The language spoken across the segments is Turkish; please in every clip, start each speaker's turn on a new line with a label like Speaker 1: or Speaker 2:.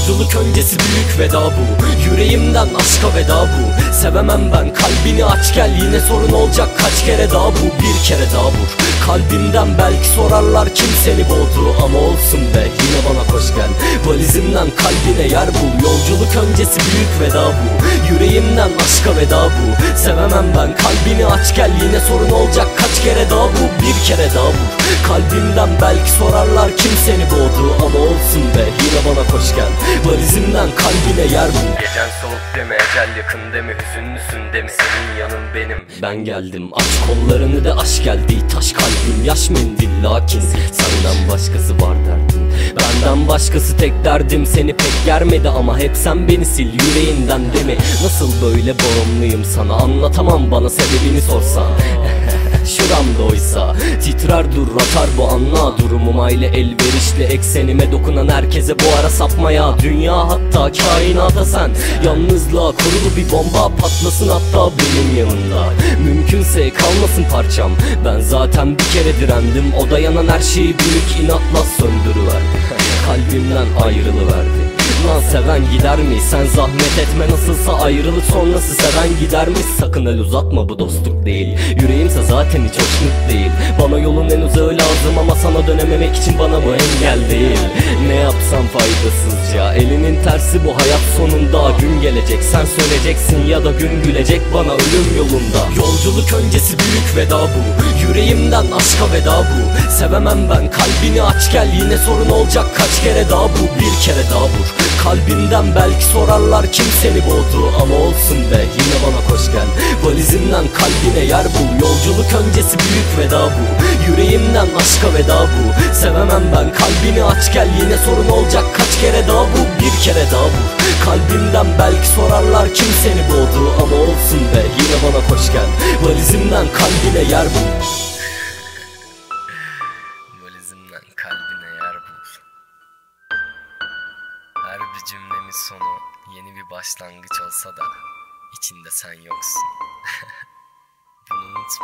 Speaker 1: Yolculuk öncesi büyük veda bu. Yüreğimden aşka veda bu. Sevemem ben, kalbini aç gel, yine sorun olacak kaç kere daha bu. Bir kere daha vur kalbimden, belki sorarlar kim seni boğdu. Ama olsun be, yine bana koş gel. Valizimden kalbine yer bul. Yolculuk öncesi büyük veda bu. Yüreğimden aşka veda bu. Sevemem ben, kalbini aç gel, yine sorun olacak kaç kere daha bu. Bir kere daha vur kalbimden, belki sorarlar kim seni boğdu. Ama olsun be, yine bana koş gel. Valizimden kalbine yer bul.
Speaker 2: Gecen soğuk deme, ecel yakın deme, hüzünlüsün deme, senin yanın benim.
Speaker 1: Ben geldim, aç kollarını da aşk geldi. Taş kalbim yaş mendil, lakin senden başkası var derdin. Benden başkası tek derdim, seni pek germedi ama hep sen beni sil yüreğinden değil mi? Nasıl böyle bağımlıyım sana, anlatamam, bana sebebini sorsan. Şuramda oysa titrer dur atar bu anla. Durumum aile elverişli, eksenime dokunan herkese bu ara sapmaya. Dünya hatta kainata sen, yalnızlığa kurulu bir bomba patlasın hatta benim yanımda. Mümkünse kalmasın parçam, ben zaten bir kere direndim. O da yanan her şeyi büyük inatla söndürüverdi. Kalbimden ayrılıverdi. Lan seven gider mi? Sen zahmet etme, nasılsa ayrılık sonrası seven gider mi? Sakın el uzatma, bu dostluk değil. Yüreğimse zaten hiç hoşnut değil. Bana yolun en uzağı lazım ama sana dönememek için bana bu engel değil. Ne yapsam faydasızca, elinin tersi bu hayat sonunda. Gün gelecek sen söyleyeceksin ya da gün gülecek bana ölüm yolunda. Yolculuk öncesi büyük veda bu. Yüreğimden aşka veda bu. Sevemem ben, kalbini aç gel, yine sorun olacak kaç kere daha bu. Bir kere daha vur kalbimden, belki sorarlar kim seni boğdu. Ama olsun be, yine bana koş gel. Valizimden kalbine yer bul. Yolculuk öncesi büyük veda bu. Yüreğimden aşka veda bu. Sevemem ben, kalbini aç gel, yine sorun olacak kaç kere daha bu. Bir kere daha vur kalbimden, belki sorarlar kim seni boğdu. Ama olsun be, yine bana koş gel. Valizimden kalbine yer bul.
Speaker 2: Valizimden kalbine yer bul. Her bir cümlemin sonu yeni bir başlangıç olsa da içinde sen yoksun. Bunu unutma.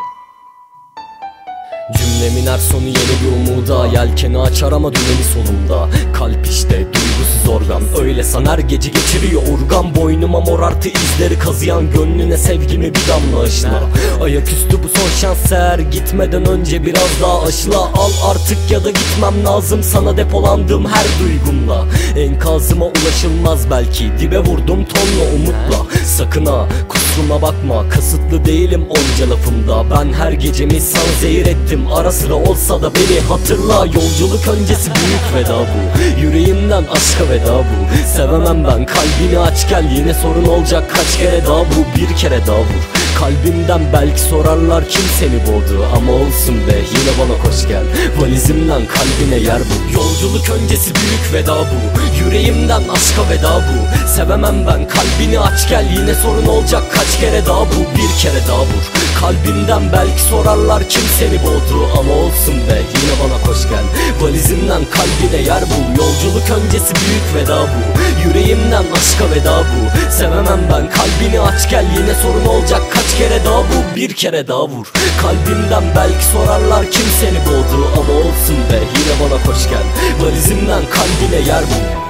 Speaker 1: Cümlemin her sonu yeni bir umuda. Yelkeni açar ama dümeni sonunda. Kalp işte duygusuz organ, öyle sanar gece geçiriyor urgan. Boynuma morartı izleri kazıyan, gönlüne sevgimi bir damla aşıla. Ayaküstü bu son şans, eğer gitmeden önce biraz daha aşıla. Al artık ya da gitmem lazım, sana depolandığım her duygumla. Enkazıma ulaşılmaz belki, dibe vurdum tonla umutla. Sakın ha kusuruma bakma, kasıtlı değilim onca lafımda. Ben her gecemi sana zehir ettim, ara sıra olsa da beni hatırla. Yolculuk öncesi büyük veda bu. Yüreğimden aşka veda bu. Sevemem ben, kalbini aç gel, yine sorun olacak kaç kere daha bu. Bir kere daha vur kalbimden, belki sorarlar kim seni boğdu. Ama olsun be, yine bana koş gel. Valizimden kalbine yer bul. Yolculuk öncesi büyük veda bu. Yüreğimden aşka veda bu. Sevemem ben, kalbini aç gel, yine sorun olacak kaç kere daha bu. Bir kere daha vur kalbimden, belki sorarlar kim seni boğdu. Ama olsun be, yine bana koş gel. Valizimden kalbine yer bul. Yolculuk öncesi büyük veda bu. Yüreğimden aşka veda bu. Sevemem ben, kalbini aç gel, yine sorun olacak kaç kere daha bu. Bir kere daha vur kalbimden, belki sorarlar kim seni boğdu. Ama olsun be, yine bana koş gel. Valizimden kalbine yer bul.